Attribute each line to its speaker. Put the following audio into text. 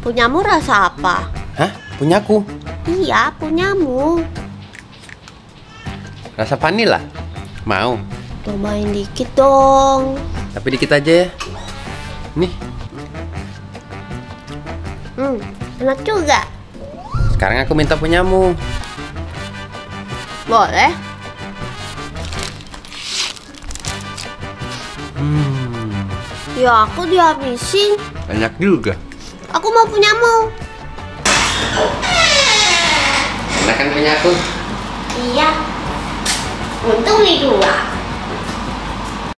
Speaker 1: Punyamu rasa apa?
Speaker 2: Hah? Punyaku?
Speaker 1: Iya, punyamu.
Speaker 2: Rasa vanila? Mau?
Speaker 1: Cobain dikit dong.
Speaker 2: Tapi dikit aja ya. Nih,
Speaker 1: Enak juga.
Speaker 2: sekarang aku minta punyamu.
Speaker 1: Boleh? Ya aku dihabisin.
Speaker 2: Banyak juga.
Speaker 1: Aku mau punyamu.
Speaker 2: Enak kan punyaku?
Speaker 1: Iya. Untung nih dua.